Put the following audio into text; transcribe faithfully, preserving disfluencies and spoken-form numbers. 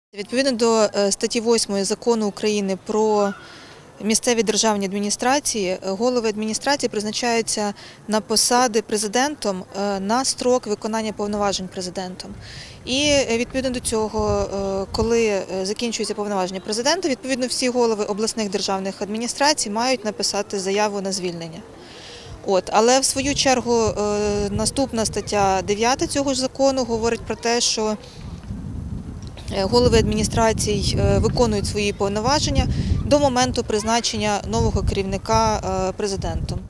Відповідно до статті восьмої Закону України про місцеві державні адміністрації, голови адміністрації призначаються на посади президентом на строк виконання повноважень президентом. І відповідно до цього, коли закінчується повноваження президента, відповідно всі голови обласних державних адміністрацій мають написати заяву на звільнення. От, але в свою чергу наступна стаття дев'ята цього ж закону говорить про те, що голови адміністрацій виконують свої повноваження до моменту призначення нового керівника президентом.